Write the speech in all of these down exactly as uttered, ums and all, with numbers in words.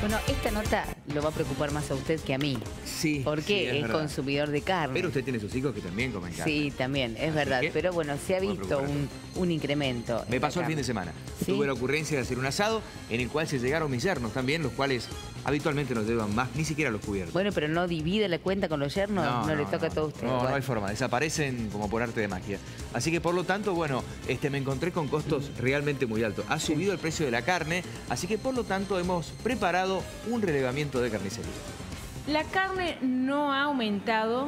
Bueno, esta nota lo va a preocupar más a usted que a mí. Sí. Porque sí, es, es verdad. consumidor de carne. Pero usted tiene sus hijos que también comen carne. Sí, también, es Así verdad. que, Pero bueno, se ha puede visto preocupar a un, un incremento. Me en pasó la el fin carne. de semana. ¿Sí? Tuve la ocurrencia de hacer un asado en el cual se llegaron mis yernos también, los cuales habitualmente no llevan más, ni siquiera los cubiertos. Bueno, pero no divide la cuenta con los yernos, no, le toca a todo usted. No, Bueno. no hay forma, desaparecen como por arte de magia. Así que por lo tanto, bueno, este, me encontré con costos realmente muy altos. Ha subido el precio de la carne, así que por lo tanto hemos preparado un relevamiento de carnicería. La carne no ha aumentado.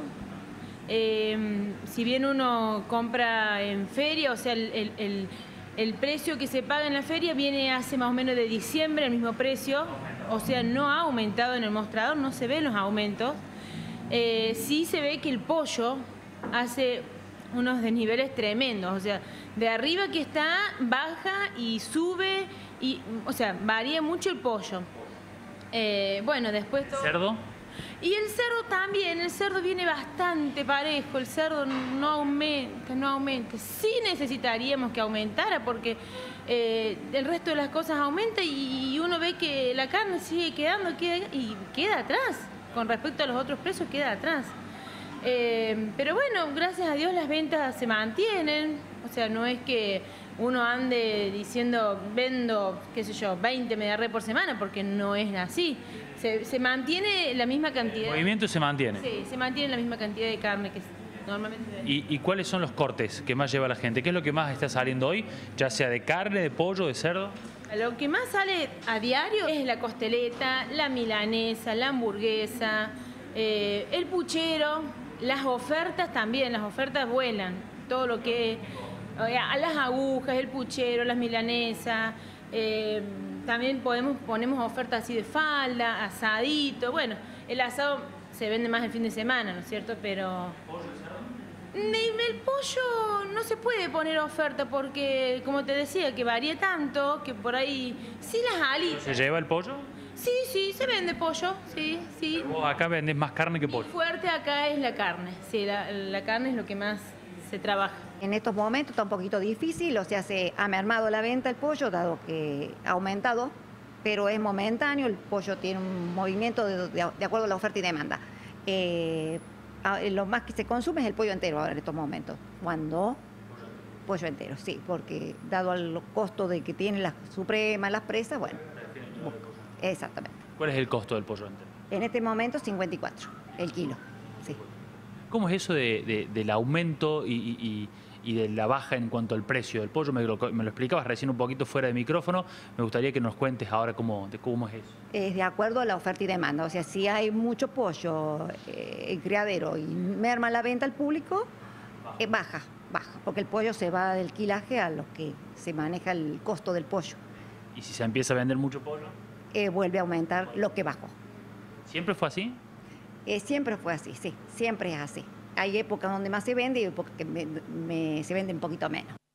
Eh, si bien uno compra en feria, o sea, el, el, el, el precio que se paga en la feria viene hace más o menos de diciembre, el mismo precio. O sea, no ha aumentado en el mostrador, no se ven los aumentos. Eh, sí se ve que el pollo hace unos desniveles tremendos. O sea, de arriba que está, baja y sube. Y, o sea, varía mucho el pollo. Eh, bueno, después todo... ¿Cerdo? Y el cerdo también, el cerdo viene bastante parejo, el cerdo no aumenta, no aumenta. Sí necesitaríamos que aumentara porque eh, el resto de las cosas aumenta y, y uno ve que la carne sigue quedando queda, y queda atrás. Con respecto a los otros precios queda atrás. Eh, pero bueno, gracias a Dios las ventas se mantienen. O sea, no es que uno ande diciendo vendo, qué sé yo, veinte media res por semana, porque no es así. Se, se mantiene la misma cantidad. El movimiento se mantiene. Sí, se mantiene la misma cantidad de carne que normalmente. ¿Y, ¿Y cuáles son los cortes que más lleva la gente? ¿Qué es lo que más está saliendo hoy? Ya sea de carne, de pollo, de cerdo. Lo que más sale a diario es la costeleta, la milanesa, la hamburguesa, eh, el puchero, las ofertas también, las ofertas vuelan. Todo lo que es a las agujas, el puchero, las milanesas. Eh, también podemos ponemos ofertas así de falda, asadito. Bueno, el asado se vende más el fin de semana, ¿no es cierto? Pero el pollo no se puede poner oferta porque, como te decía, que varía tanto que por ahí sí las alitas. ¿Se lleva el pollo? Sí, sí, se vende pollo, sí, sí. Vos acá vendés más carne que Y pollo. fuerte acá es la carne, sí, la, la carne es lo que más se trabaja. En estos momentos está un poquito difícil, o sea, se ha mermado la venta el pollo, dado que ha aumentado, pero es momentáneo, el pollo tiene un movimiento de, de, de acuerdo a la oferta y demanda. Eh, lo más que se consume es el pollo entero ahora en estos momentos. ¿Cuándo? Pollo entero, sí, porque dado al costo de que tienen las supremas, las presas, bueno, exactamente. ¿Cuál es el costo del pollo entero? En este momento cincuenta y cuatro el kilo, sí. ¿Cómo es eso de, de, del aumento y, y, y de la baja en cuanto al precio del pollo? Me lo, me lo explicabas recién un poquito fuera de micrófono. Me gustaría que nos cuentes ahora cómo, de cómo es eso. Es de acuerdo a la oferta y demanda. O sea, si hay mucho pollo eh, en criadero y merma la venta al público, eh, baja, baja. Porque el pollo se va del quilaje a lo que se maneja el costo del pollo. ¿Y si se empieza a vender mucho pollo? Eh, vuelve a aumentar lo que bajó. ¿Siempre fue así? Eh, siempre fue así, sí, siempre es así. Hay épocas donde más se vende y épocas que me, me, se vende un poquito menos.